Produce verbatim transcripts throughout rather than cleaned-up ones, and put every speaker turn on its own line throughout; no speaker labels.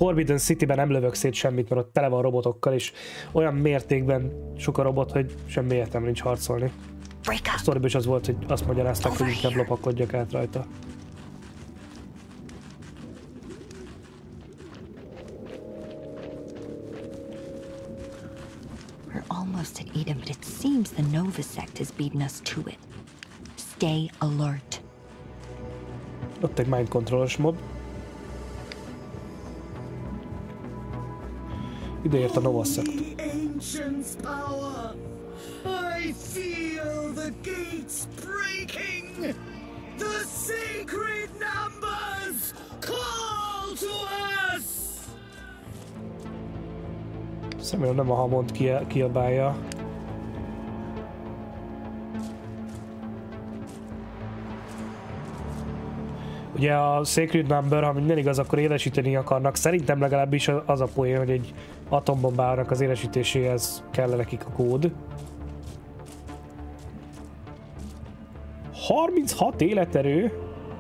Forbidden City-ben nem lövök szét semmit, mert ott tele van robotokkal, és olyan mértékben sok a robot, hogy semmi értelme nincs harcolni. A sztoriban is az volt, hogy azt magyarázták, hogy inkább lopakodjak át rajta.
We're almost at Eden, but it seems the Nova sect has beaten us to it. Stay alert.
Ott egy mind controlos mob. Ide ért a Nova sect.
I feel the gates breaking. The sacred numbers call to us.
Személyen nem a Hammond kiabálja. Ugye a Sacred Number, ha minden igaz, akkor élesíteni akarnak. Szerintem legalábbis az a poén, hogy egy atombombának az élesítéséhez kell nekik a kód. harminchat életerő?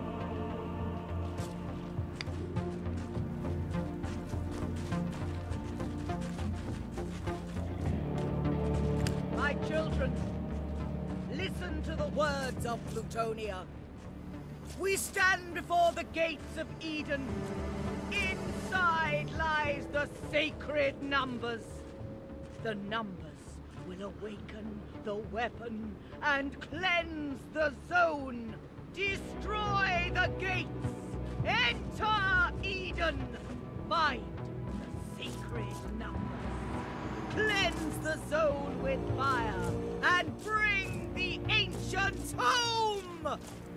My children, listen to the words of Plutonia. We stand before the gates of Eden. Inside lies the sacred numbers. The numbers will awaken the weapon and cleanse the zone. Destroy the gates. Enter Eden. Find the sacred numbers. Cleanse the zone with fire and bring the ancients home.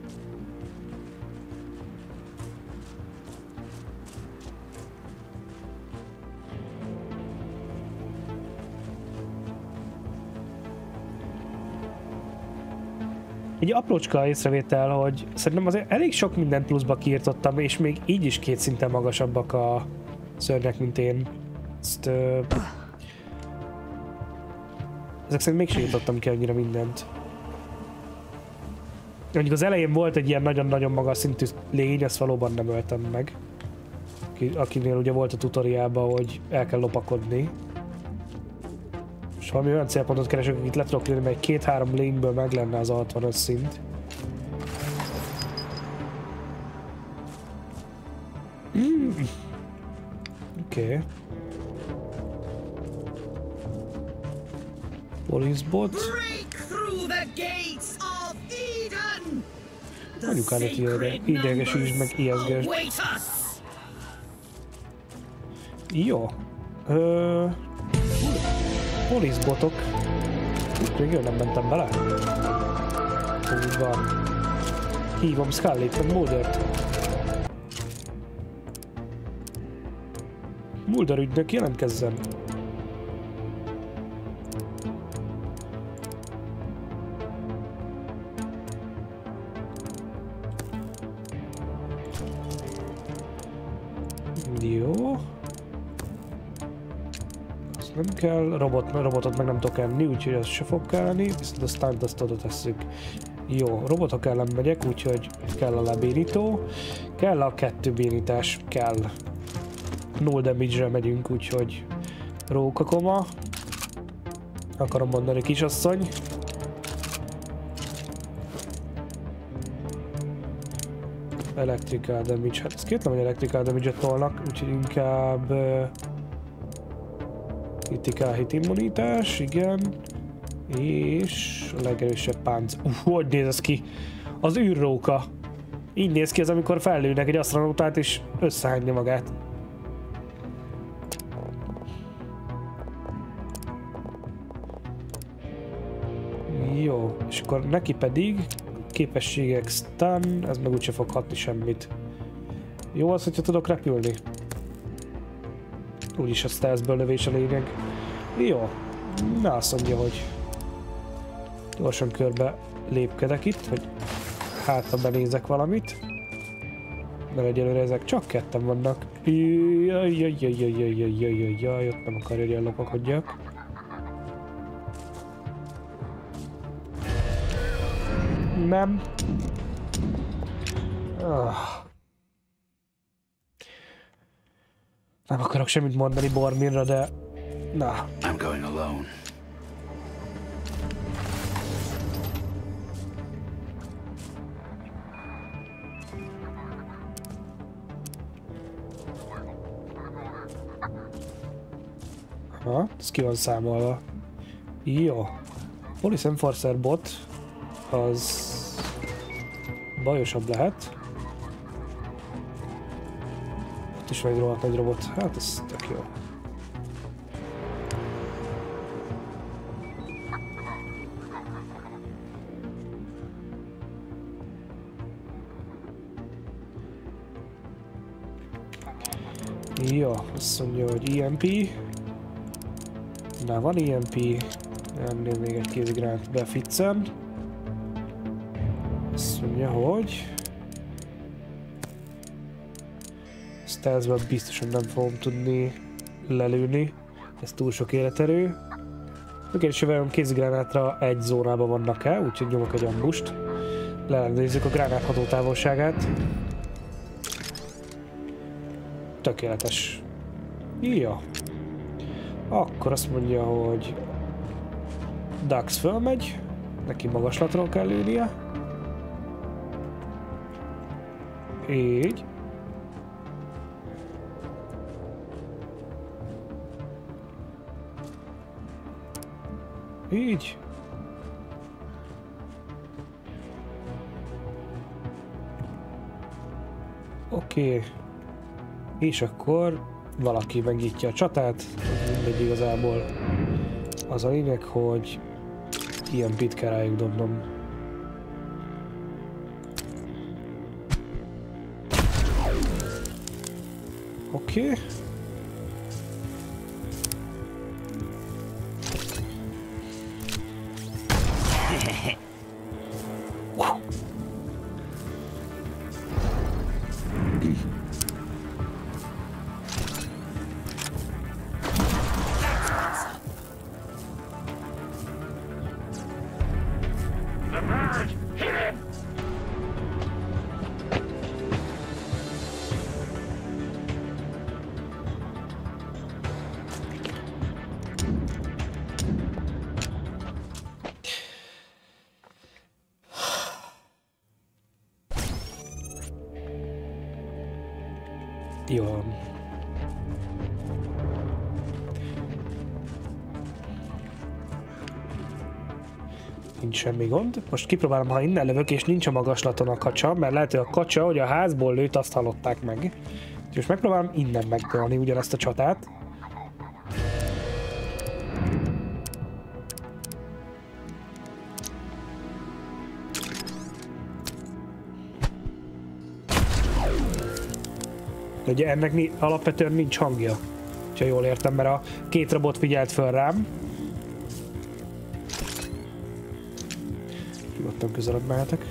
Egy aprócska észrevétel, hogy szerintem azért elég sok mindent pluszba kiirtottam, és még így is két szinten magasabbak a szörnyek, mint én. Ezt, ö... Ezek szerint mégsem írtottam ki annyira mindent. Mondjuk az elején volt egy ilyen nagyon-nagyon magas szintű lény, ezt valóban nem öltem meg. Akinél ugye volt a tutoriálban, hogy el kell lopakodni. És valami olyan célpontot keresek, akit le tudok lőni, mert két-három lényből meg lenne az hatvanöt szint. Mm. Oké. Okay. Police bot. Anyukán itt jöjjön, idegesíts meg ijeszgesd. Jó. Ö... Police botok. Végül nem mentem bele. Úgy van. Hívom Scullyt, meg Muldert. Mulder ügynök, jelentkezzen. Jó. Azt nem kell, robot, robotot meg nem tudok enni, úgyhogy ez se fog kelleni, viszont a stunt azt oda tesszük. Jó, robotok ellen megyek, úgyhogy kell a lebénító. Kell a kettő bénítás, kell. Null damage-re megyünk, úgyhogy rókakoma. Akarom mondani, kisasszony. Electrical damage, hát ezt kétlem, hogy electrical damage-et tolnak, úgyhogy inkább uh, critical hit immunitás, igen. És a legerősebb pánc. Uff, hogy néz ez ki? Az űrróka. Így néz ki ez, amikor fellőnek egy asztronautát és összehányja magát. Jó, és akkor neki pedig képességek stun, ez meg úgyse fog hatni semmit. Jó az, hogyha tudok repülni. Úgyis a stealthből lövés a lényeg. Jó, na azt mondja, hogy gyorsan körbe lépkedek itt, hogy hát ha benézek valamit. Mert egyelőre ezek csak ketten vannak. Jaj, jaj, jaj, jaj, jaj, jaj, jaj, jaj, jaj, ott nem akarja, hogy ellopakodjak. Nem. Ah. Nem akarok semmit mondani Borminra, de... Na.
I'm going alone.
Ha, ez ki van számolva. Jó. Police Enforcer bot az bajosabb lehet. Ott is van egy rohadt nagy robot. Hát ez tök jó. Jó, azt mondja, hogy E M P. Na, van E M P. Ennél még egy kézigránát beficcem. Azt mondja, hogy... Stealthben biztosan nem fogom tudni lelőni. Ez túl sok életerő. A kérdés, hogy vajon kézigránátra egy zónában vannak el, úgyhogy nyomok egy ambust. Leellenőrizzük a gránát hatótávolságát. Tökéletes. Ja. Akkor azt mondja, hogy Dax fölmegy, neki magaslatról kell lőnie. Így. Így. Oké. Okay. És akkor valaki megnyitja a csatát, mindegy igazából. Az a lényeg, hogy ilyen pit kell rájuk dobnom. Oké. Okay. Jó. Nincs semmi gond. Most kipróbálom, ha innen lövök, és nincs a magaslaton a kacsa, mert lehet, hogy a kacsa, hogy a házból lőtt, azt hallották meg. És megpróbálom innen megdolni ugyanezt a csatát. De ugye ennek alapvetően nincs hangja, ha jól értem, mert a két robot figyelt föl rám. Nyugodtan közelebb mehetek.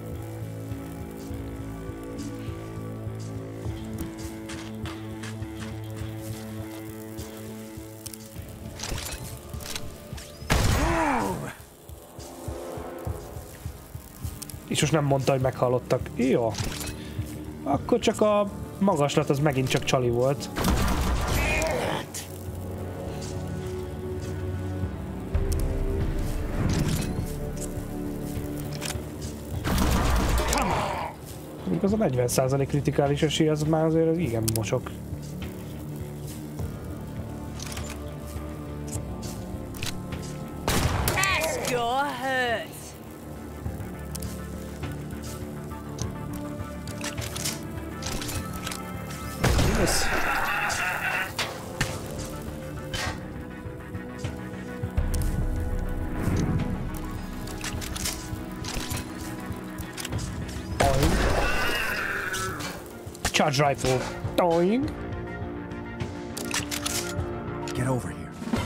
És most nem mondta, hogy meghallottak. Jó. Akkor csak a magaslat az megint csak csali volt. Még az a negyven százalék kritikális esély, az már azért az igen mosok. Charge rifle. Doing.
Get over here.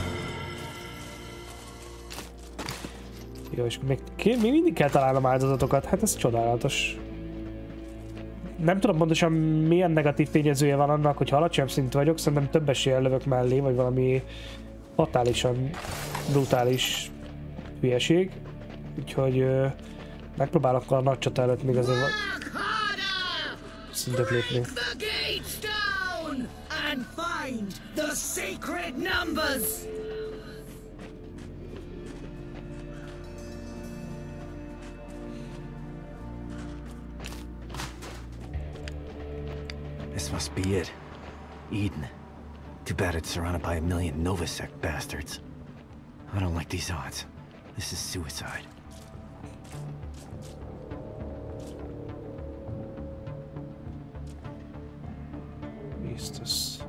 Jó, és még, még mindig kell találnom áldozatokat. Hát ez csodálatos. Nem tudom pontosan milyen negatív tényezője van annak, hogy alacsonyabb szintű vagyok, szerintem több eséllyel lövök mellé, vagy valami fatálisan brutális hülyeség. Úgyhogy uh, megpróbálok a nagy csata előtt még azért szintet lépni.
and find the sacred numbers!
This must be it. Eden. Too bad it's surrounded by a million Novasect bastards. I don't like these odds. This is suicide.
Biztos.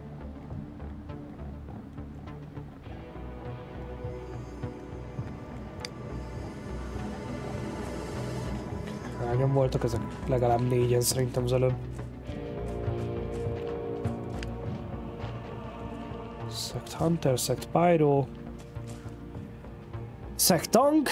Hányan voltak ezek? Legalább négyen szerintem az előbb. Sect Hunter, Sect Pyro, Sect Tank.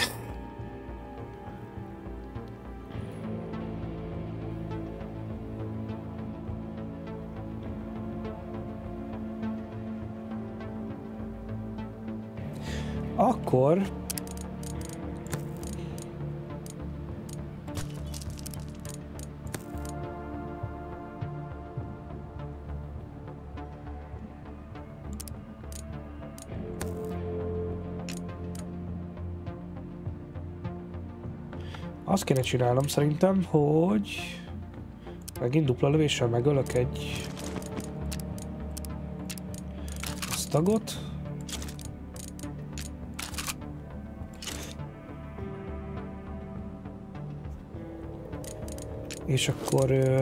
Akkor azt kéne csinálnom szerintem, hogy megint dupla lövéssel megölök egy tagot. És akkor ö,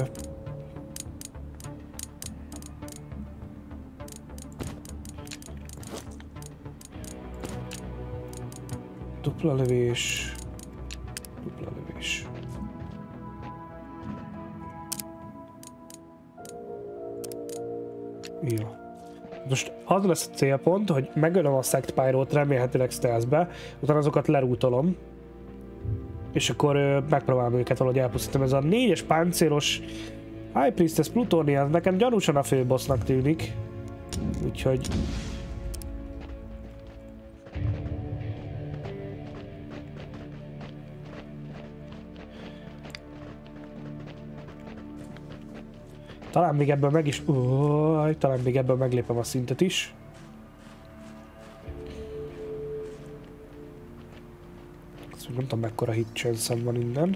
dupla lövés, dupla lövés. Jó. Most az lesz a célpont, hogy megölöm a Sect Pyro-t remélhetőleg stealthbe, utána azokat lerútolom. És akkor ö, megpróbálom őket valahogy elpusztítani. Ez a négyes páncélos High Priestess Plutonia nekem gyanúsan a főbossnak tűnik. Úgyhogy... Talán még ebből meg is... Uaj, talán még ebből meglépem a szintet is. Nem tudom, mekkora hit chance-em van innen.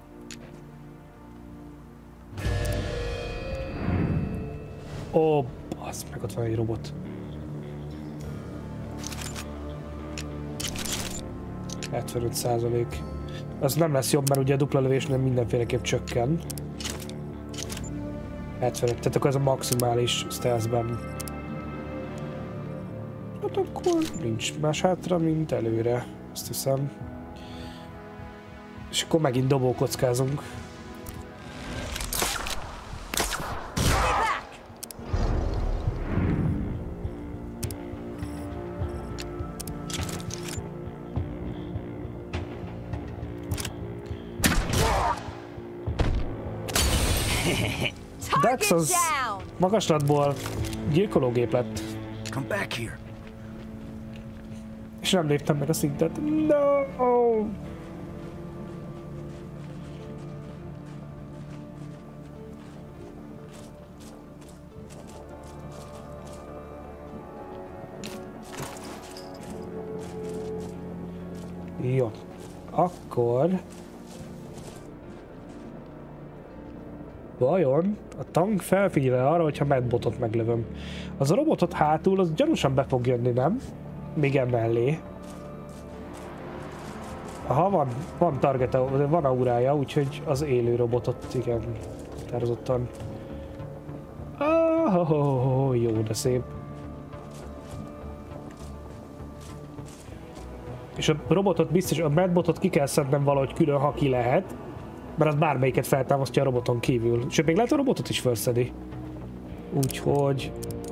Ó, oh, az meg ott van egy robot. hetvenöt százalék. Az nem lesz jobb, mert ugye a dupla lövésnél mindenféleképp csökken. hetvenöt, tehát akkor ez a maximális stealthben. Hát akkor nincs más hátra, mint előre. Azt hiszem. És akkor megint dobókockázunk. Dax az magaslatból gyilkológép lett.
Come back here.
És nem léptem meg a szintet. No! Jó, akkor vajon a tank felfigyel arra, hogyha Madbotot meglövöm. Az a robotot hátul, az gyanúsan be fog jönni, nem? Még emellé. Aha, van, van targeta, van aurája, úgyhogy az élő robotot, igen, határozottan. Oh, oh, oh, oh, jó, de szép. És a robotot biztos, a Madbotot ki kell szednem valahogy külön, ha ki lehet, mert az bármelyiket feltámasztja a roboton kívül. Sőt, még lehet a robotot is felszedi. Úgyhogy...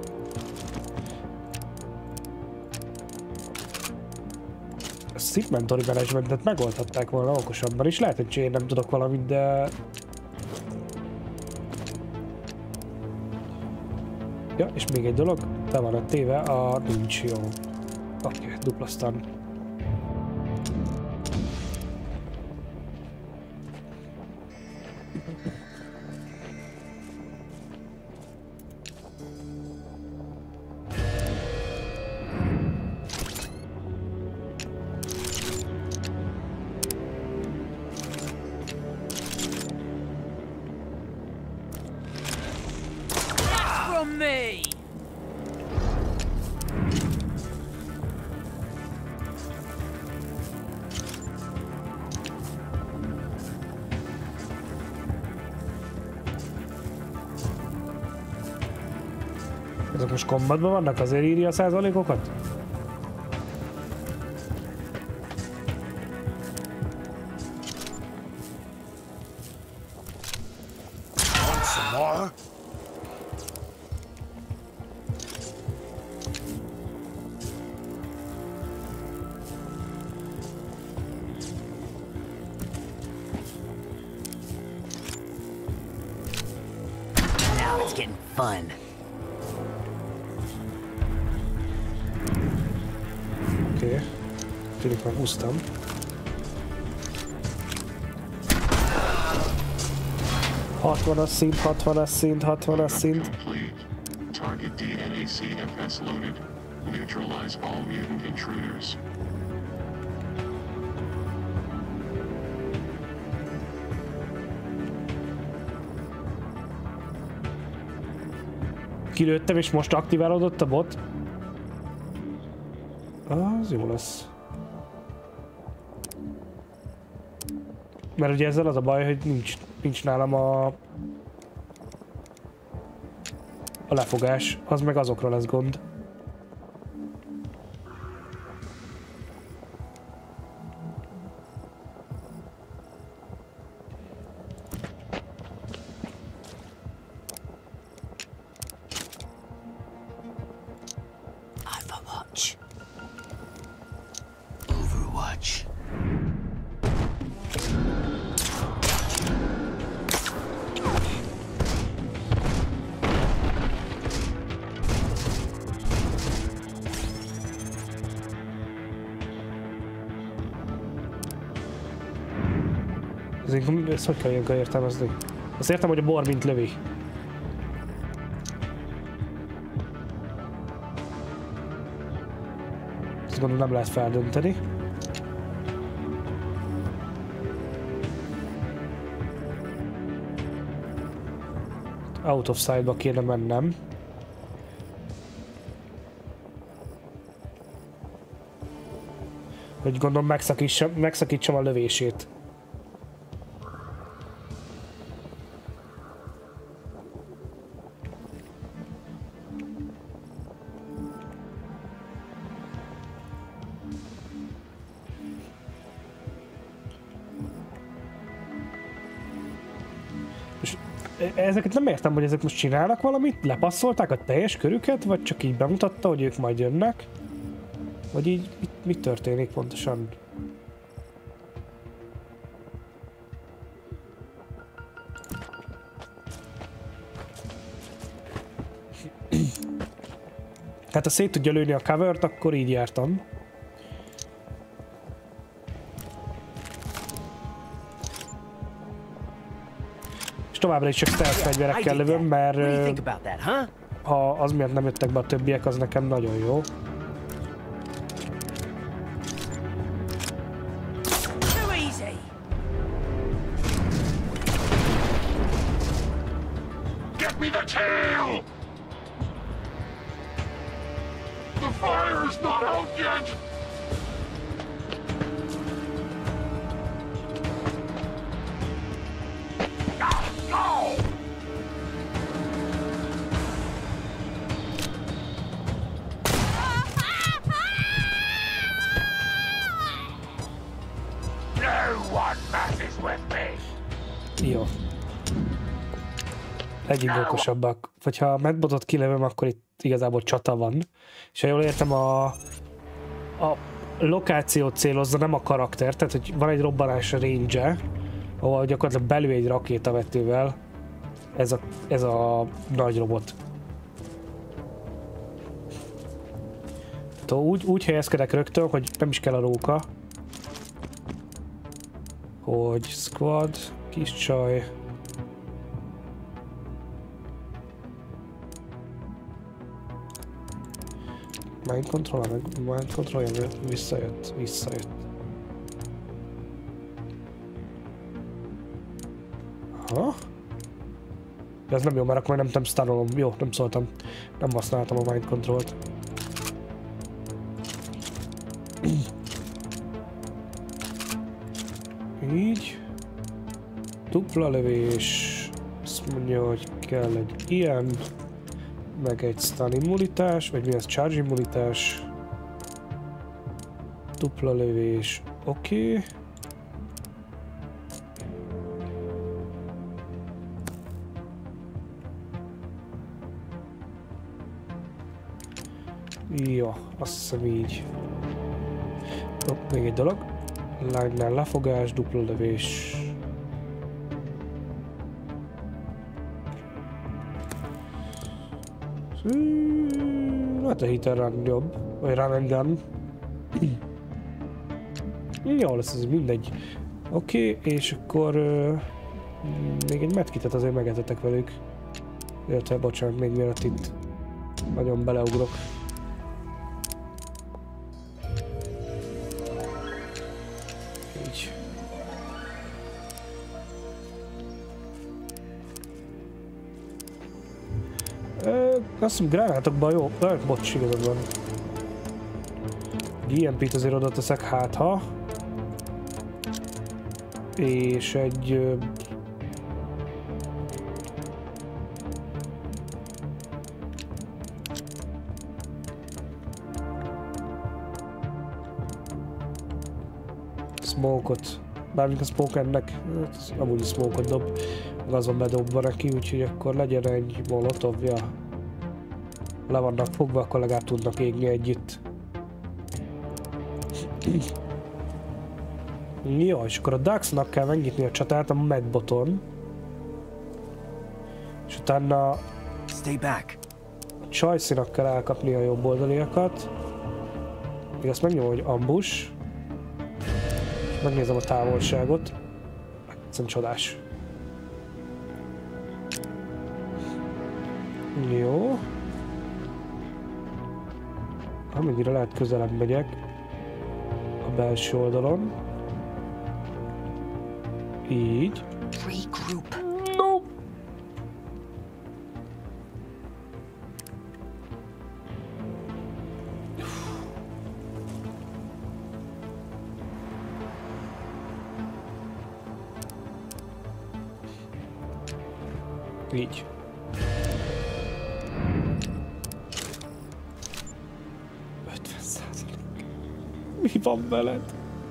A Shipmentory Managementet megoldhatták volna okosabban is. Lehet, hogy én nem tudok valamit, de... Ja, és még egy dolog, be van a téve, a nincs jó. Oké, okay, dupla stun.
on me!
Ezek most kombatban vannak? Azért írja a százalékokat?
Now it's getting fun.
Oké. Okay. Tűnik meghúztam. hatvanas szint, hatvanas szint, hatvanas szint.
Target D N A C F S loaded. Neutralize all mutant intruders.
Kilőttem és most aktiválódott a bot. Az jó lesz. Mert ugye ezzel az a baj, hogy nincs, nincs nálam a... a lefogás, az meg azokra lesz gond.
Overwatch. Overwatch.
Ezt hogy kell ilyenkor értelmezni? Azt értem, hogy a bor mint lövi. Ezt gondolom nem lehet feldönteni. Out of sight-ba kéne mennem. Hogy gondolom megszakítsam, megszakítsam a lövését. Ezeket nem értem, hogy ezek most csinálnak valamit? Lepasszolták a teljes körüket? Vagy csak így bemutatta, hogy ők majd jönnek? Vagy így mit, mit történik pontosan? Hát ha szét tudja lőni a covert, akkor így jártam. Továbbra is csak stealth fegyverekkel lövöm, mert ha az miatt nem jöttek be a többiek, az nekem nagyon jó.
Get me the tail! The fire's not out yet!
Jó. Legyünk okosabbak. Vagy ha a medbotot kilövöm, akkor itt igazából csata van. És ha jól értem, a, a lokációt célozza, nem a karakter. Tehát, hogy van egy robbanás range-e, ahol gyakorlatilag belül egy rakétavetővel ez a, ez a nagy robot. Tehát úgy, úgy helyezkedek rögtön, hogy nem is kell a róka. Hogy squad, kis csaj. Mind control, mind control, visszajött, visszajött. Aha. Ez nem jó, mert akkor nem tudom stanolom. Jó, nem szóltam. Nem használtam a mind control-t. Így. Dupla lövés. Azt mondja, hogy kell egy ilyen. Meg egy stun immunitás, vagy mi ez? Charge immunitás. Dupla lövés. Oké. Okay. Jó, azt hiszem így. Jó, még egy dolog. Line-nál lefogás, dupla lövés. Hát a hit and run jobb, vagy run and gun. Jó lesz ez, mindegy. Oké, okay, és akkor uh, még egy medkitet azért megetetek velük. Illetve bocsánat, még mielőtt itt nagyon beleugrok. Így. Uh, azt hiszem gránátokban jó. Uh, bocs, igazad van. gé em pét azért oda teszek, hát ha. És egy... Uh, smoke-ot. Bármint a smoke ennek, hát amúgy a smoke-ot dob. Az van bedobva neki, úgyhogy akkor legyen egy molotovja. Le vannak fogva, akkor legalább tudnak égni együtt. Jó, és akkor a Daxnak kell megnyitni a csatát a medboton. És utána
Stay back.
a Choice-nak kell elkapni a jobb oldaliakat. Még azt megnyom, hogy ambush. Megnézem a távolságot. Egyszerűen csodás. Jó. Amennyire lehet közelebb megyek a belső oldalon. Így.
Regroup.
No. Így. ötven százalék. Mi van veled?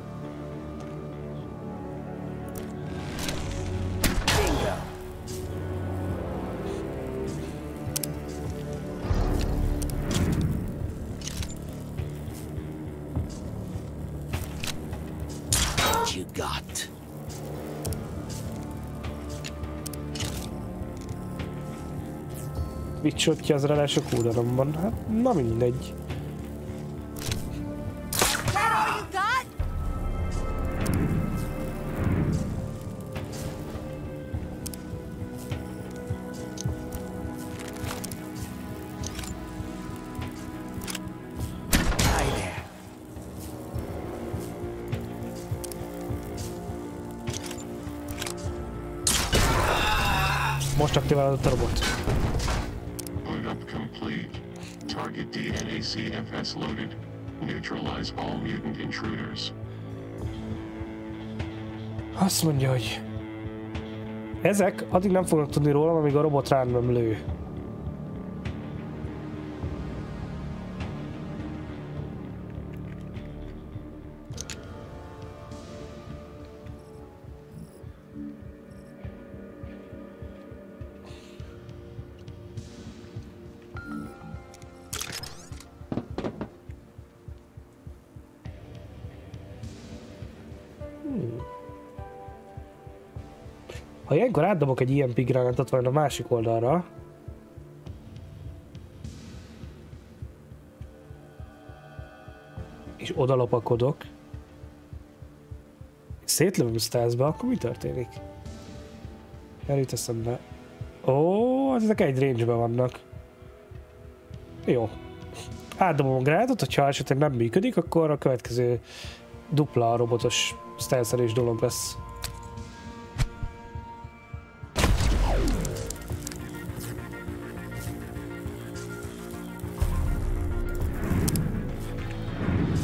What you got?
Vicsotja az ráadásul cooldownban. Hát, na mindegy. Most aktiválódott a robot.
Backup complete. Target D N A C F S loaded. Neutralize all mutant intruders.
Azt mondja, hogy ezek addig nem fognak tudni rólam, amíg a robot rám nem lő. Ha ilyenkor átdobok egy i em pé gránátot vagy a másik oldalra, és oda lopakodok, szétlövöm stealthbe, akkor mi történik? Erőt eszembe. Ó, ezek egy range-ben vannak. Jó. Átdobom a gránátot, hogyha esetleg nem működik, akkor a következő dupla robotos stealth-elés dolog lesz.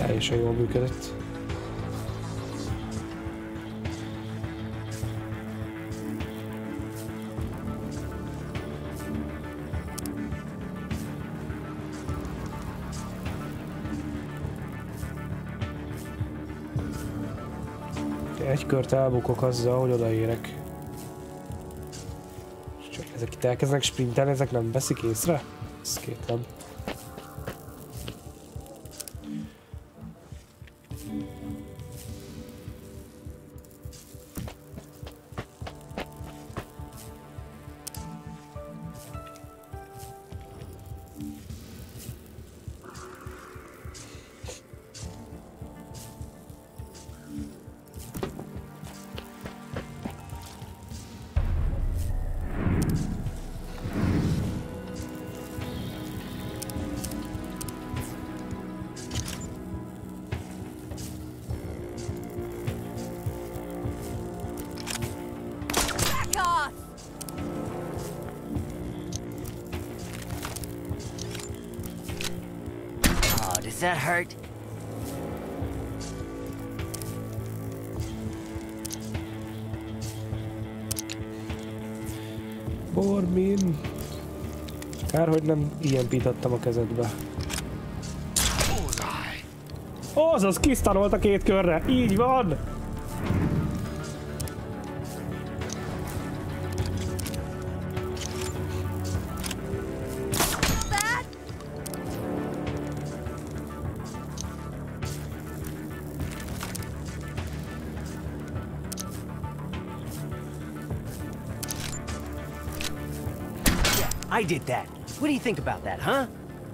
Teljesen jól működött. Egy kört elbukok azzal, hogy odaérek. Csak ezek itt elkezdenek sprintelni, ezek nem veszik észre? Ez kétlem.
Does that hurt?
Bormin. Kár, hogy nem ilyen pitadtam a kezedbe. Azaz, kisztanolt a két körre. Így van!
I did that. What do you think about that, huh?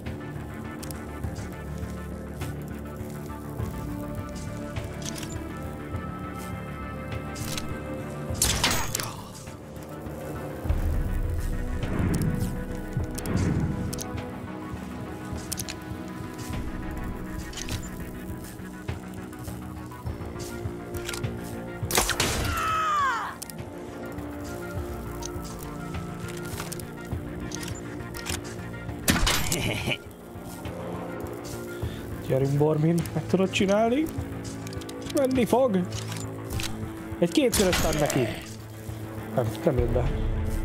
Gyerünk, Bormin, meg tudod csinálni? Menni fog! Egy két körös ad neki. Nem, nem jött be.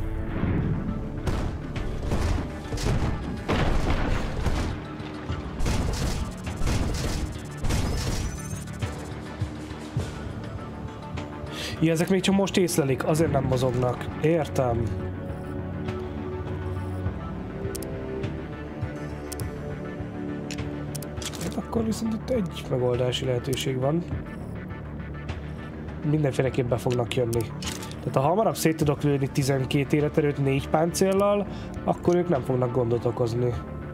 Ja, ezek még csak most észlelik, azért nem mozognak. Értem. Akkor viszont itt egy megoldási lehetőség van. Mindenféleképp be fognak jönni. Tehát ha hamarabb szét tudok lőni tizenkét életerőt négy páncéllal, akkor ők nem fognak gondot okozni.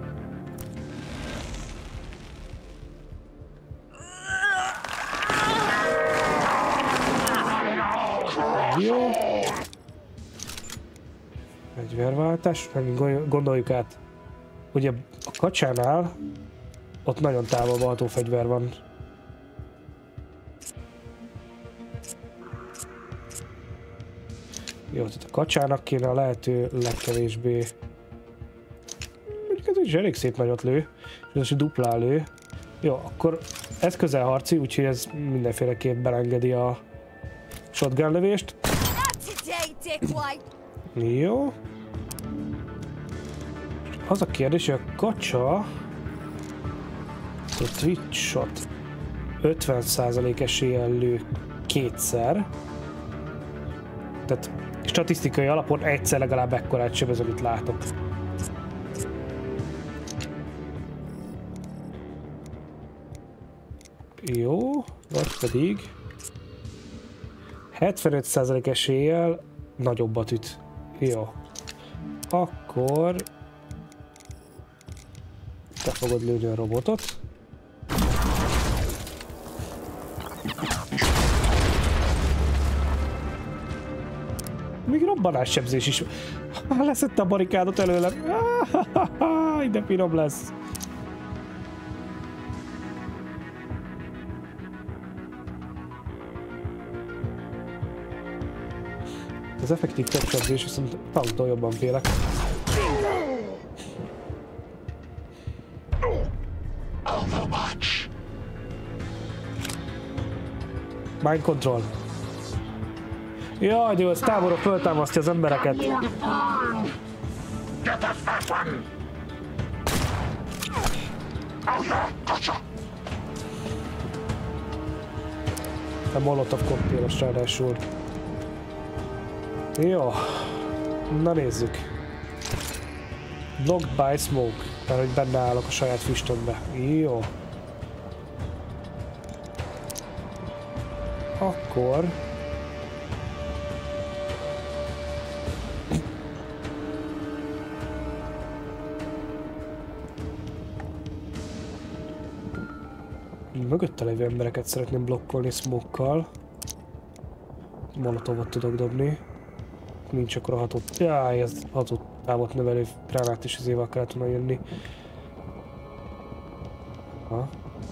Jó. Fegyverváltás, megint gondoljuk át. Ugye a kacsánál ott nagyon távolvaltó fegyver van. Jó, tehát a kacsának kéne a lehető legkevésbé. Mondjuk ez is elég szép nagyot lő. És ez is duplá lő. Jó, akkor ez közelharci, úgyhogy ez mindenféleképp belengedi a shotgun lövést. Jó. Az a kérdés, hogy a kacsa... A twitch shot ötven százalék eséllyel lő kétszer. Tehát statisztikai alapon egyszer legalább ekkorát sebez, amit látok. Jó, vagy pedig hetvenöt százalék eséllyel nagyobbat üt. Jó. Akkor te fogod lőni a robotot. Még robbanássebzés is. Leszette a barikádot előlem. De finom lesz. Az effektív többsebzés viszont tanktól jobban félek. Mind control. Jaj, de jó, ez távolról föltámasztja az embereket. A molotov koktélos ráadásul. Jó. Na nézzük. Blocked by smoke. Mert hogy benne állok a saját füstömbe. Jó. Akkor... Mögötte lévő embereket szeretném blokkolni smoke-kal. Molotovot tudok dobni. Nincs akkor a hatott... Jaj, ez hatott távot növelő gránát is az évvel kellett volna jönni. Ha.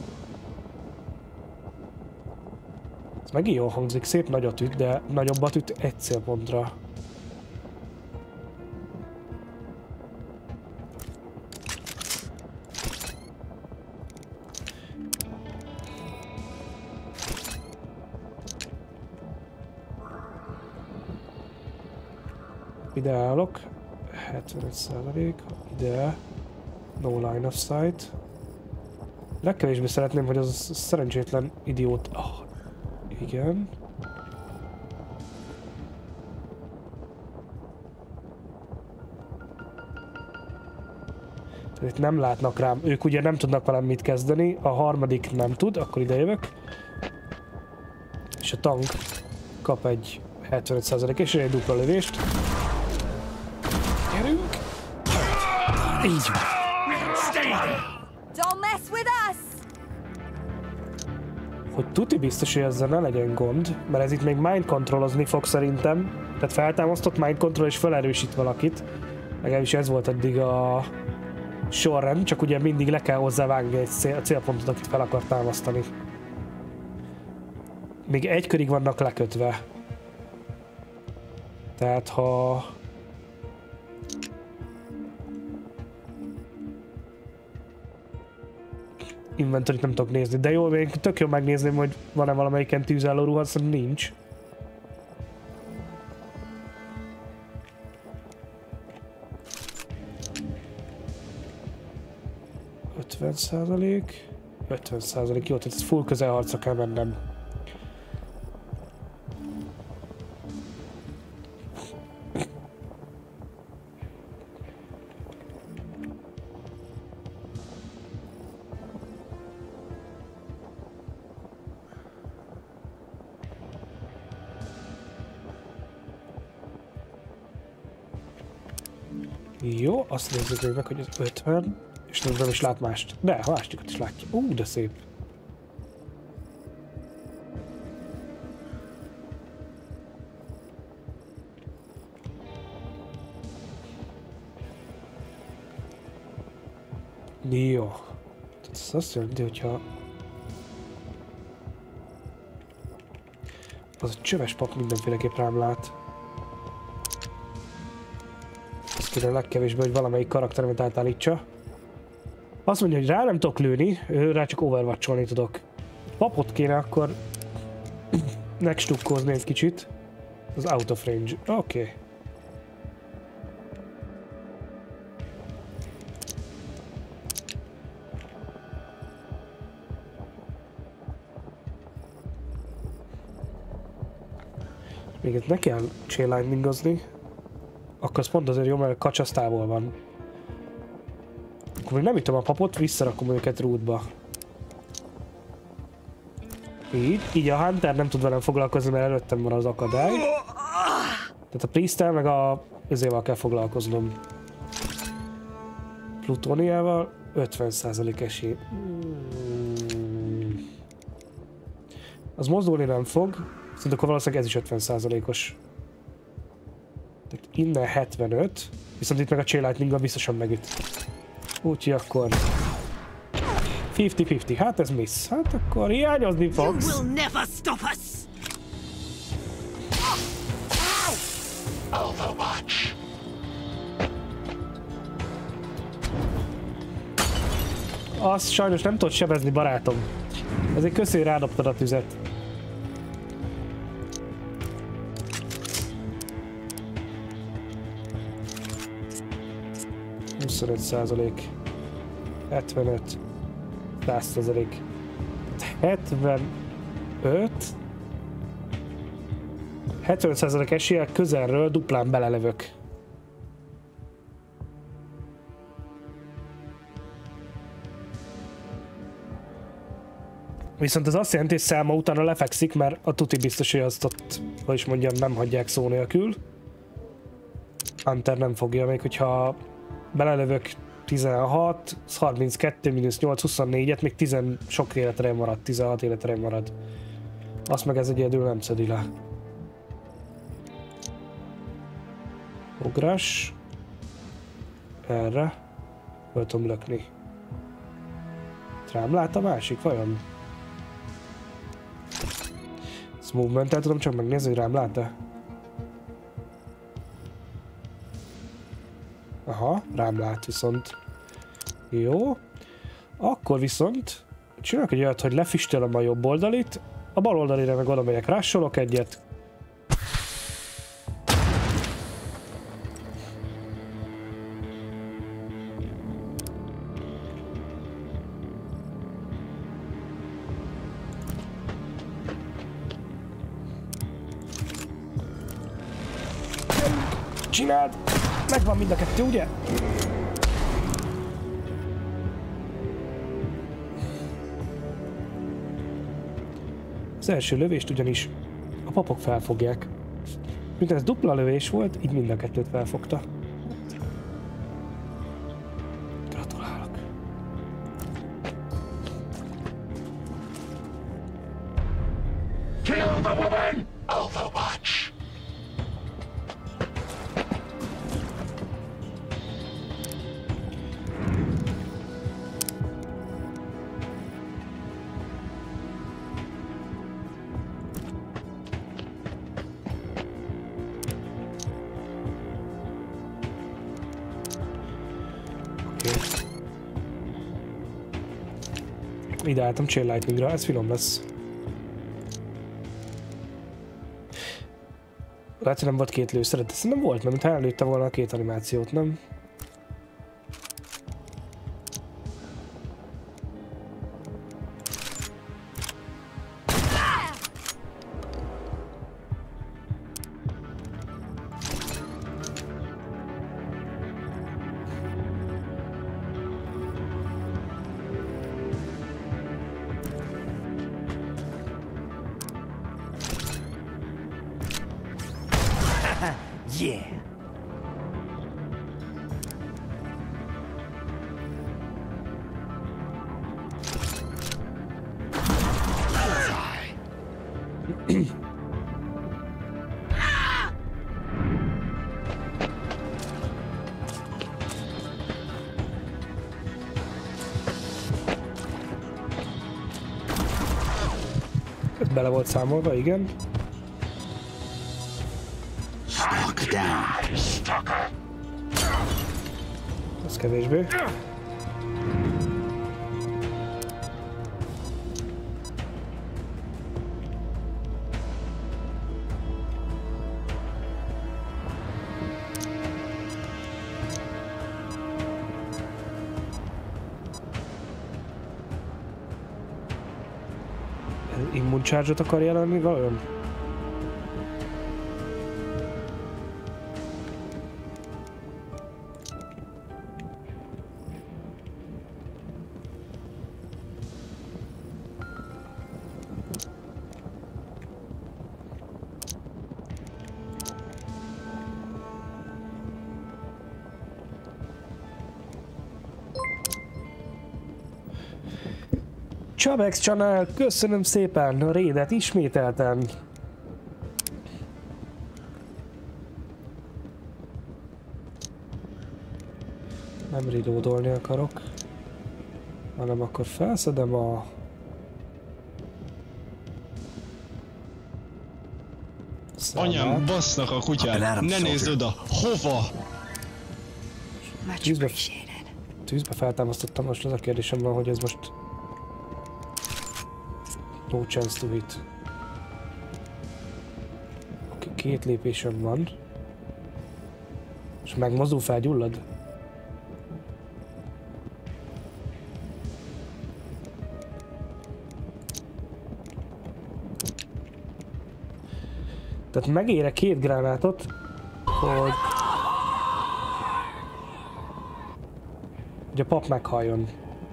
Ez megint jól hangzik, szép nagyot üt, de nagyobbat üt egy célpontra. Ide állok, hetvenöt százalék, ide, no line of sight. Legkevésbé szeretném, hogy az szerencsétlen idiót... Oh, igen. Itt nem látnak rám, ők ugye nem tudnak velem mit kezdeni, a harmadik nem tud, akkor ide jövök. És a tank kap egy hetvenöt százalék és egy dupla lövést. Gyerünk! Így van.
Don't mess with us!
Hogy tuti biztos, hogy ezzel ne legyen gond, mert ez itt még mind controlozni fog szerintem. Tehát feltámasztott mind control és felerősít valakit. Legalábbis ez volt eddig a sorrend, csak ugye mindig le kell hozzá vágni egy cél, célpontot, akit fel akar támasztani. Még egy körig vannak lekötve. Tehát ha... Inventory-t nem tudok nézni, de jó, én tök jó megnézném, hogy van-e valamelyiken tűzálló ruha, aztán nincs. ötven százalék. ötven százalék, jó, tehát ez full közelharcra kell mennem. Jó, azt nézzük még meg, hogy az ötven, és nem is lát mást. De, a másikat is látja. Ú, de szép. Jó. Ez azt jelenti, hogyha... Az a csöves pap mindenféleképp rám lát. Kéne legkevésbé, hogy valamelyik karakteremet átállítsa. Azt mondja, hogy rá nem tudok lőni, rá csak overwatcholni tudok. Papot kéne akkor megstukkózni egy kicsit. Az out of range. Oké. Okay. Még itt ne kell chainliningozni. Akkor az pont azért jó, mert a kacs az távol van. Akkor még nem ütöm a papot, visszarakom őket rútba. Így, így a Hunter nem tud velem foglalkozni, mert előttem van az akadály. Tehát a Priesttel meg a ezével kell foglalkoznom. Plutóniával ötven százalék esély. Hmm. Az mozdulni nem fog, szerintem akkor valószínűleg ez is ötven százalékos. Tehát innen hetvenöt, viszont itt meg a Chain Lightning-gal biztosan megüt. Úgyhogy akkor... ötven ötven, hát ez miss. Hát akkor hiányozni fogsz. Azt sajnos nem tudod sebezni, barátom. Ezért köszi, hogy rádobtad a tüzet. huszonöt százalék. hetvenöt. száz százalék. hetvenöt. hetvenöt százalék eséllyel közelről duplán belelövök. Viszont ez azt jelenti, hogy Selma utána lefekszik, mert a tuti biztos, hogy azt ott, hogy is mondjam, nem hagyják szó nélkül. Hunter nem fogja, még hogyha belelövök tizenhat, harminckettő, mínusz nyolc, huszonnégyet, még tíz sok életre marad, tizenhat életre marad. Azt meg ez egyedül nem szedi le. Ugrás. Erre. Föl tudom lökni. Rám lát a másik, vajon? Ezt movement-tel tudom csak megnézni, hogy rám lát-e? Aha, rám lát viszont. Jó. Akkor viszont csinálok egy olyat, hogy lefüstölöm a jobb oldalit, a bal oldalira meg oda megyek, rásolok egyet. Csináld! Megvan mind a kettő, ugye? Az első lövést ugyanis a papok felfogják. Mint ez dupla lövés volt, így mind a kettőt felfogta. Gratulálok.
Kill the woman! Overwatch!
Ide álltam Chain Lightningra, ez finom lesz. Lehet, hogy nem volt két lőszeret, de szerintem volt, mert mintha előtte volna a két animációt, nem?
Yeah.
Ez bele volt számolva, igen. Ez kevésbé. Immun charge-ot akar jelenni vajon? Csabex Channel, köszönöm szépen a raidet ismételten. Nem reloadolni akarok, hanem akkor felszedem a...
Anyám, basznak a kutyát! Ne nézd oda! Hova?
Tűzbe, tűzbe feltámasztottam, most az a kérdésem van, hogy ez most... No chance to hit. Oké, okay, két lépésem van. És megmozdul, felgyullad? Tehát megére két gránátot, hogy... hogy a pap meghalljon.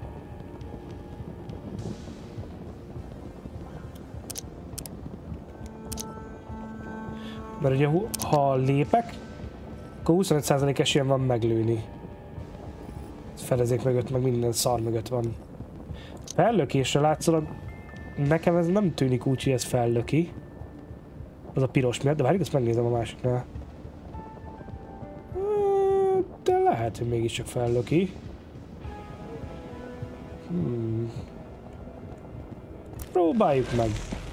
Mert ugye ha lépek, akkor huszonöt százalék esélyen van meglőni. Fedezék mögött, meg minden szar mögött van. Fellökésre látszólag nekem ez nem tűnik úgy, hogy ez fellöki. Az a piros miatt, de várjuk, ezt megnézem a másiknál. De lehet, hogy mégiscsak fellöki. Hmm. Próbáljuk meg.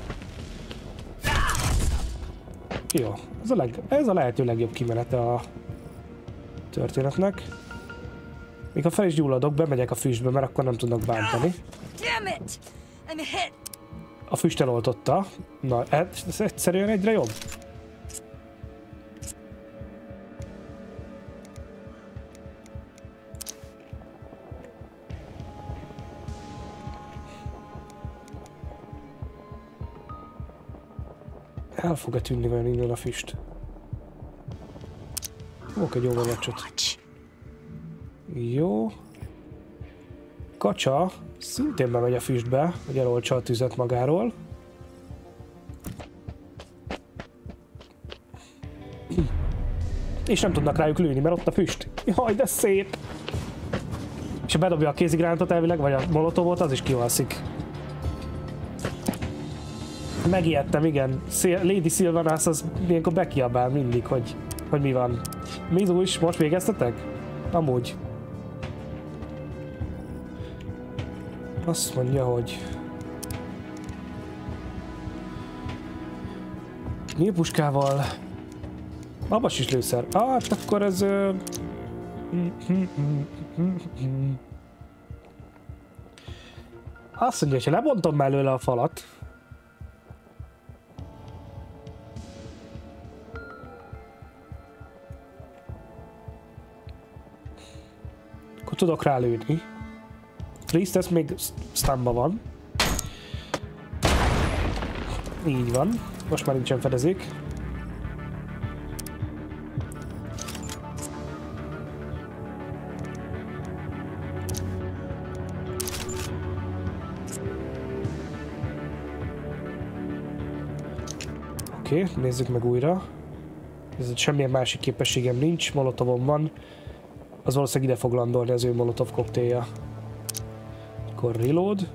Jó, ez a, leg, ez a lehető legjobb kimenete a történetnek. Még ha fel is gyulladok, bemegyek a füstbe, mert akkor nem tudnak bántani. A füst eloltotta. Na, ez egyszerűen egyre jobb. El fog-e tűnni vajon innen a füst? Fogok egy overwatchot. Jó. Kacsa szintén bemegy a füstbe, hogy eloltsa a tüzet magáról. És nem tudnak rájuk lőni, mert ott a füst. Jaj, de szép! És ha bedobja a kézigránátot elvileg, vagy a molotovot, az is kihalszik. Megijedtem, igen. Lady Sylvanas az ilyenkor bekiabál mindig, hogy, hogy mi van. Mizu is, most végeztetek? Amúgy. Azt mondja, hogy... nyílpuskával... Abas is lőszer. Ah, hát akkor ez... Uh... Azt mondja, hogy ha lebontom mellőle a falat... akkor tudok rá lőni. Priestess még stunba van. Így van. Most már nincsen fedezék. Oké, okay, nézzük meg újra. Ez semmilyen másik képességem nincs, molotovom van. Az valószínűleg ide fog landolni az ő molotov koktélja. Akkor reload.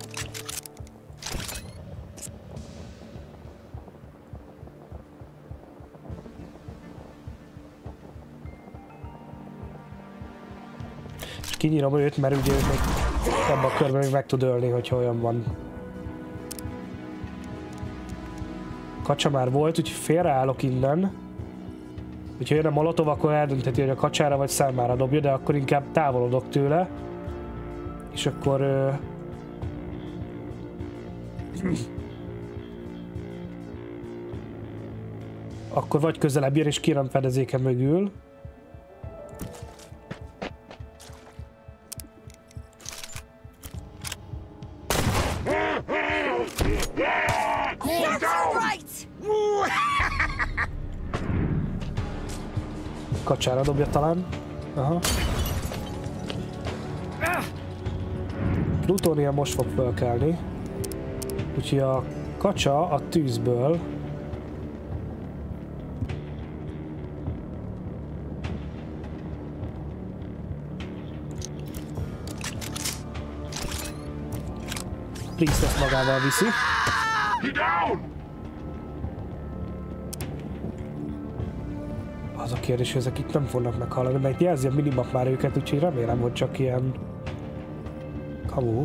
És kinyírom őt, mert ugye még ebben a körben még meg tud ölni, hogyha olyan van. Kacsa már volt, úgyhogy félreállok innen. Hogyha jön a molotov, akkor eldöntheti, hogy a kacsára vagy számára dobja, de akkor inkább távolodok tőle. És akkor... Uh... akkor vagy közelebb jön és kérem fedezéke mögül. Kacsára dobja talán. Aha. Plutónia most fog fölkelni. Úgyhogy a kacsa a tűzből Priestess magával viszi. Az a kérdés, hogy ezek itt nem fognak meghalni, mert jelzi a minimap már őket, úgyhogy remélem, hogy csak ilyen kamu.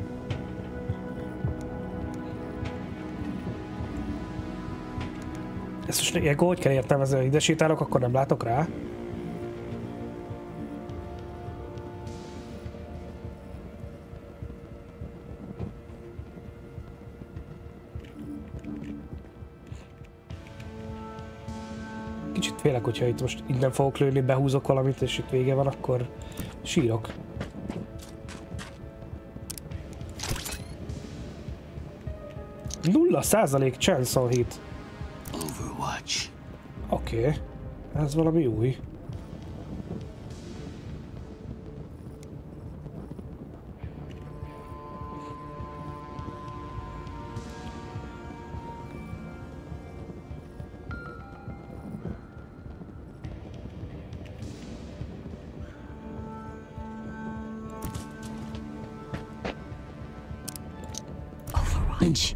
Ezt most ilyenkor hogy kell értelmezni, hogy ide sétálok, akkor nem látok rá? Kicsit félek, hogyha itt most innen fogok lőni, behúzok valamit, és itt vége van, akkor sírok. Nulla százalék chance on hit.
Overwatch.
Oké, okay. Ez valami új.
Overwatch.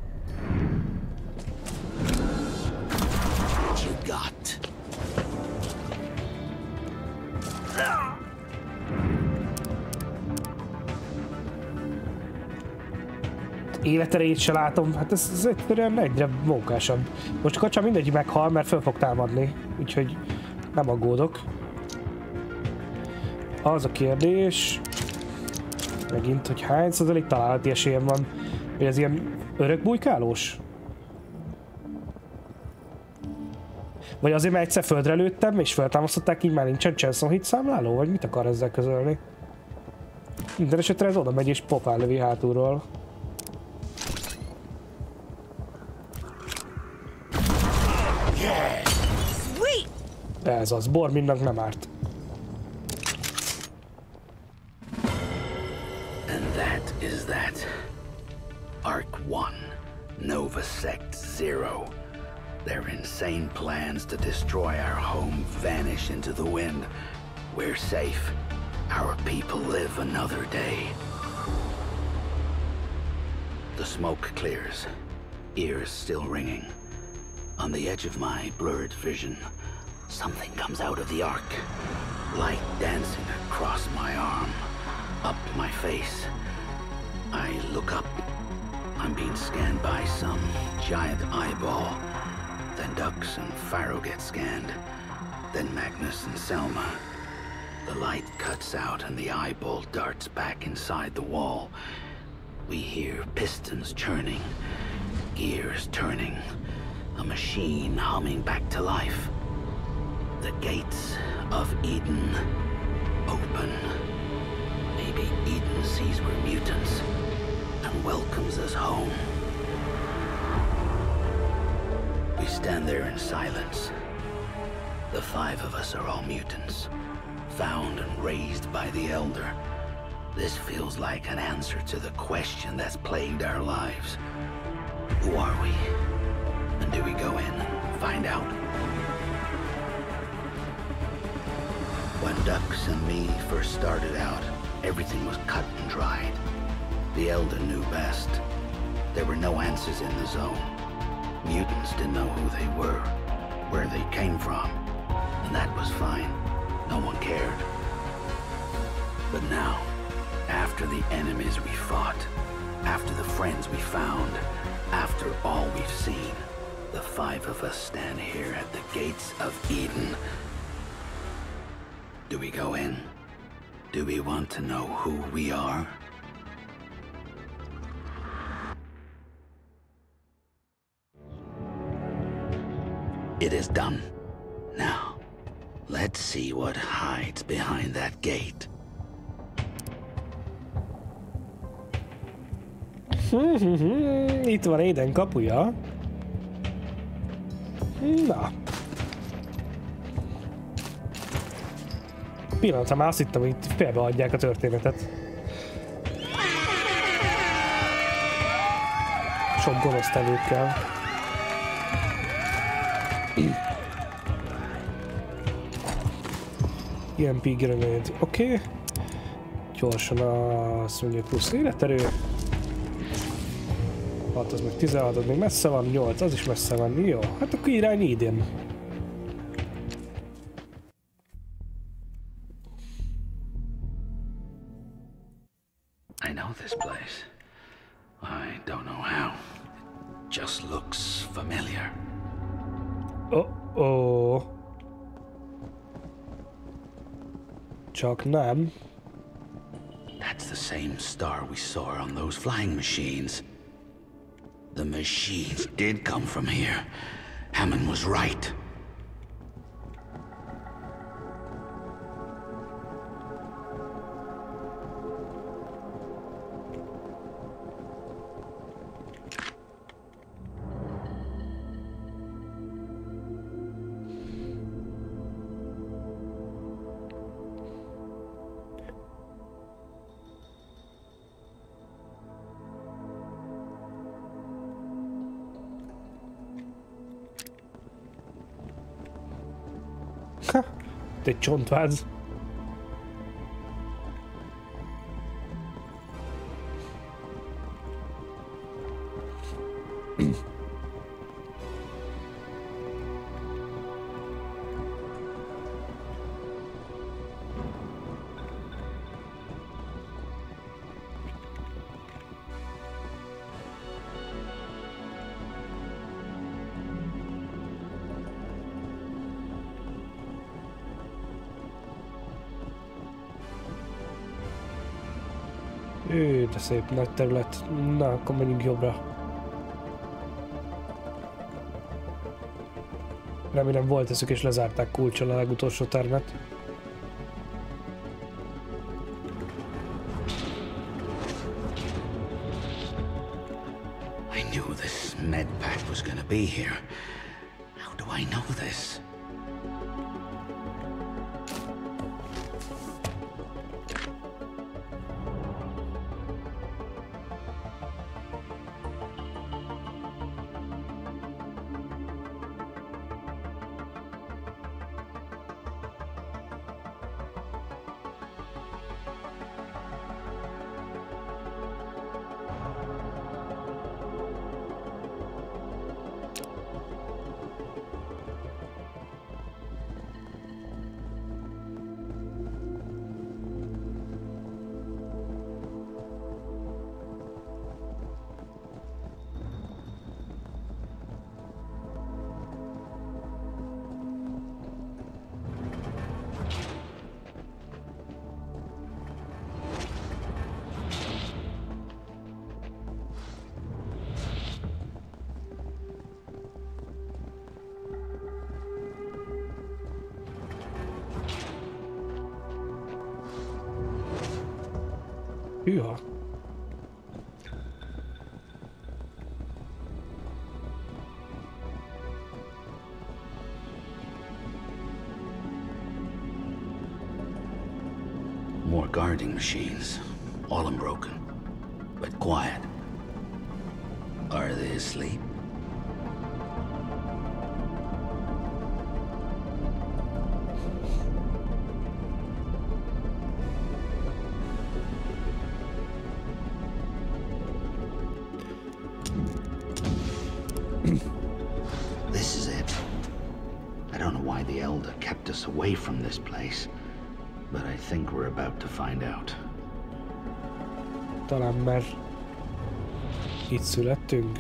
Életerejét se látom, hát ez, ez egyszerűen egyre mókásabb. Most kacsa mindegy meghal, mert föl fog támadni, úgyhogy nem aggódok. Az a kérdés, megint, hogy hány százalék találati esélyem van, hogy ez ilyen örökbújkálós? Vagy azért, mert egyszer földre lőttem, és feltámasztották, így már nincsen Chanson hit számláló? Vagy mit akar ezzel közölni? Minden esetre ez oda megy és popál lövi hátulról. Ez az, Borminnak nem árt.
And that is that. Arc one, Nova Sect Zero. Their insane plans to destroy our home vanish into the wind. We're safe. Our people live another day. The smoke clears, ears still ringing. On the edge of my blurred vision, something comes out of the arc. Light dancing across my arm, up my face. I look up. I'm being scanned by some giant eyeball. Then Dux and Pharaoh get scanned. Then Magnus and Selma. The light cuts out and the eyeball darts back inside the wall. We hear pistons churning, gears turning, a machine humming back to life. The gates of Eden open. Maybe Eden sees we're mutants and welcomes us home. We stand there in silence. The five of us are all mutants, found and raised by the Elder. This feels like an answer to the question that's plagued our lives. Who are we? And do we go in and find out? When Dux and me first started out, everything was cut and dried. The Elder knew best. There were no answers in the zone. Mutants didn't know who they were, where they came from, and that was fine. No one cared. But now, after the enemies we fought, after the friends we found, after all we've seen, the five of us stand here at the gates of Eden. Do we go in? Do we want to know who we are? It is done. Now, let's see what hides behind that gate.
Itt van Eden kapuja. Na. Pillanatra már azt hittem, hogy itt félbeadják a történetet. Sok gonosz tevőkkel. i em pé grenade, oké. Okay. Gyorsan azt mondja, plusz életerő. hat az meg tizenhat, az még messze van, nyolc az is messze van, jó. Hát akkor irány Eden.
I know this place. I don't know how. It just looks familiar.
Oh-oh. Csak nem.
That's the same star we saw on those flying machines. The machines did come from here. Hammond was right.
Itt egy csontváz. Ő, de szép nagy terület. Na, akkor menjünk jobbra. Remélem volt eszük és lezárták kulccsal a legutolsó termet.
I knew this med pack was gonna be here. How do I know this?
Hűha.
More guarding machines, all unbroken, but quiet. Are they asleep? This is it. I don't know why the Elder kept us away from this place, but I think we're about to find out.
Talán mert itt születtünk.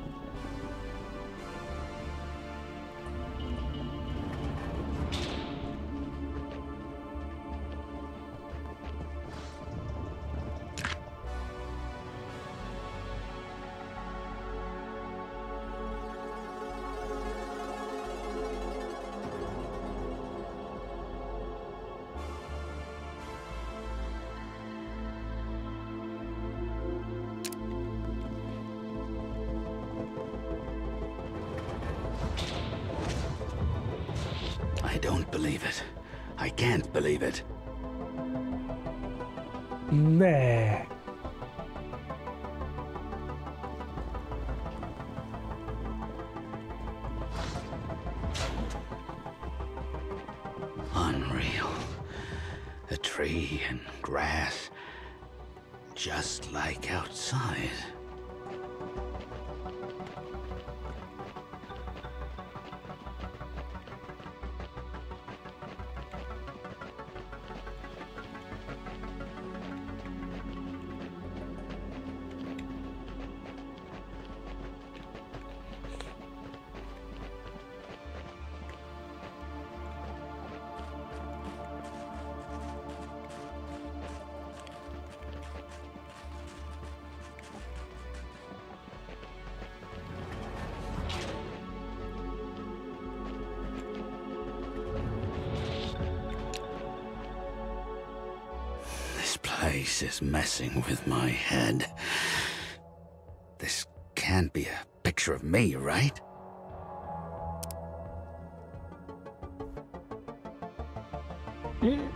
I don't believe it. I can't believe it.
Ne.
Unreal. A tree and grass, just like outside. This is messing with my head. This can't be a picture of me, right?
Mm.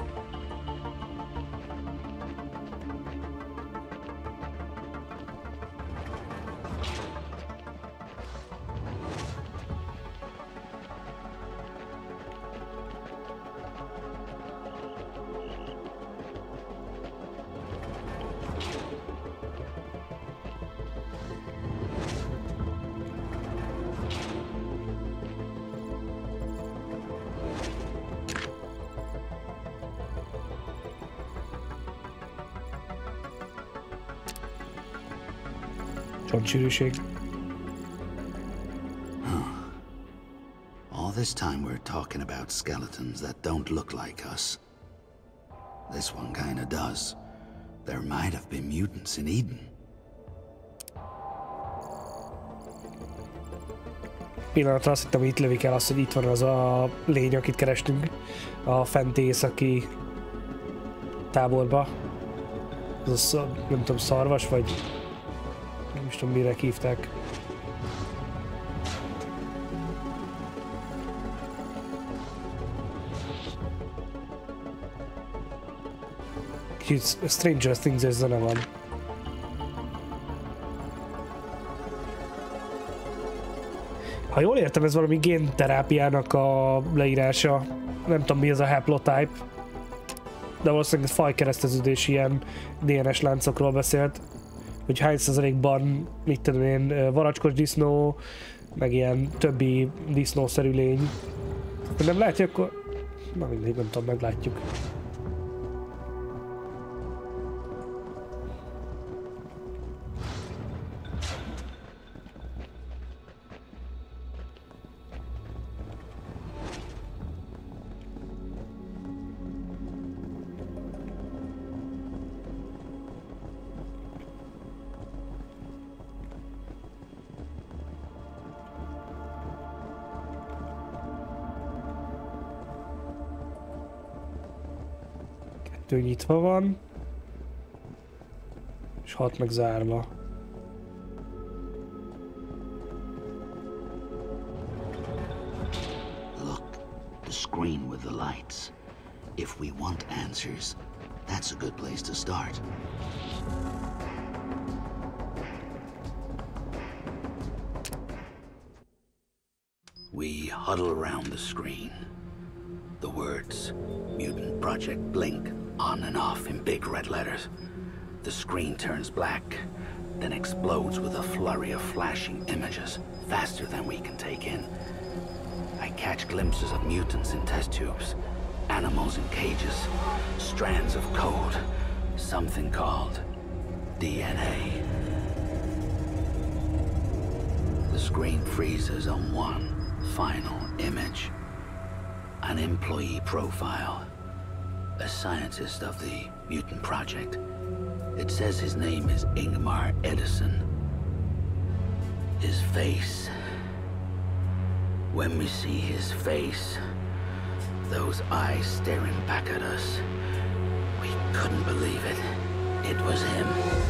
Csontcsűrűség.
All this time we're talking about skeletons that don't look like us. This one kinda does. There might have been mutants in Eden.
Pillanatra azt hittem, hogy itt lövik el azt, hogy itt van az a lény, akit kerestünk a fenti északi táborba. Az a, nem tudom, szarvas, vagy nem is tudom, mire hívták. Kicsit Stranger Things-es zene van. Ha jól értem, ez valami génterápiának a leírása. Nem tudom, mi az a haplotype. De valószínűleg fajkereszteződés, ilyen dé en es láncokról beszélt. Hogy hány százalékban, mit tudom én, varacskos disznó, meg ilyen többi disznószerű lény. Ha nem látja, akkor... Na mindegy, nem tudom, meglátjuk. Kettő nyitva van, és hat meg zárva.
Look, the screen with the lights. If we want answers, that's a good place to start. We huddle around the screen. The words, Mutant Project blink on and off in big red letters. The screen turns black, then explodes with a flurry of flashing images, faster than we can take in. I catch glimpses of mutants in test tubes, animals in cages, strands of code, something called D N A. The screen freezes on one final image. An employee profile. A scientist of the Mutant Project. It says his name is Ingmar Edison. His face. When we see his face, those eyes staring back at us, we couldn't believe it. It was him.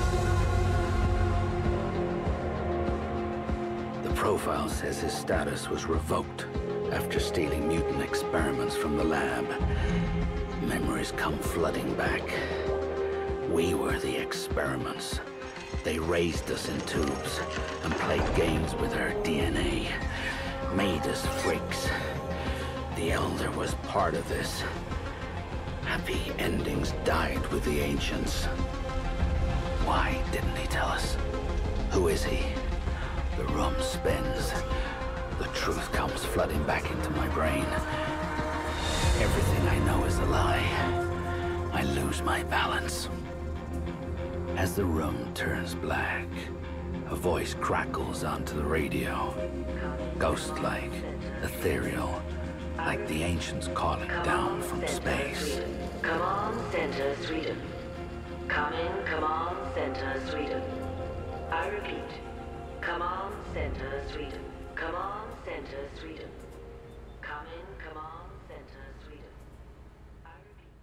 The profile says his status was revoked after stealing mutant experiments from the lab. Memories come flooding back. We were the experiments. They raised us in tubes and played games with our D N A. Made us freaks. The Elder was part of this. Happy endings died with the Ancients. Why didn't he tell us? Who is he? The room spins. The truth comes flooding back into my brain. Everything I know is a lie. I lose my balance. As the room turns black, a voice crackles onto the radio. Ghost-like, ethereal, like the Ancients calling down from space.
Come on, Center, Sweden. Come in, come on, Center, Sweden. I repeat, come on, Center, Sweden. Come on, Center, Sweden. Come in, come on, Center, Sweden. I repeat,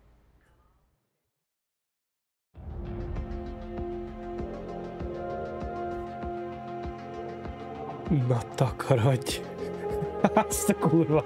come on. Na takarodj! Azt a kurva!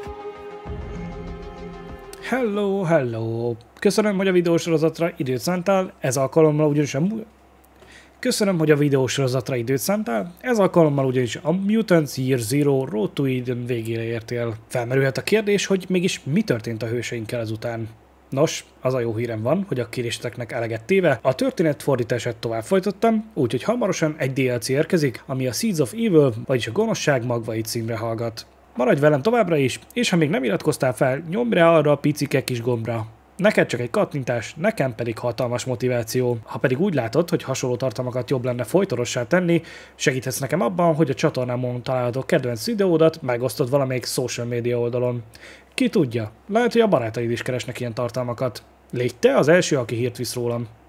Hello, hello! Köszönöm, hogy a videósorozatra időt szántál, ez alkalommal ugyanis a... Köszönöm, hogy a videósorozatra időt szántál, ez alkalommal ugyanis a Mutant Year Zero Road to Eden végére értél. Felmerülhet a kérdés, hogy mégis mi történt a hőseinkkel ezután. Nos, az a jó hírem van, hogy a kéréseteknek eleget téve a történet fordítását tovább folytattam, úgyhogy hamarosan egy dé el cé érkezik, ami a Seeds of Evil, vagyis a gonoszság magvai címre hallgat. Maradj velem továbbra is, és ha még nem iratkoztál fel, nyomj rá arra a picike kis gombra. Neked csak egy kattintás, nekem pedig hatalmas motiváció. Ha pedig úgy látod, hogy hasonló tartalmakat jobb lenne folytorossá tenni, segíthetsz nekem abban, hogy a csatornámon található kedvenc videódat megosztod valamelyik social media oldalon. Ki tudja, lehet, hogy a barátaid is keresnek ilyen tartalmakat. Légy te az első, aki hírt visz rólam.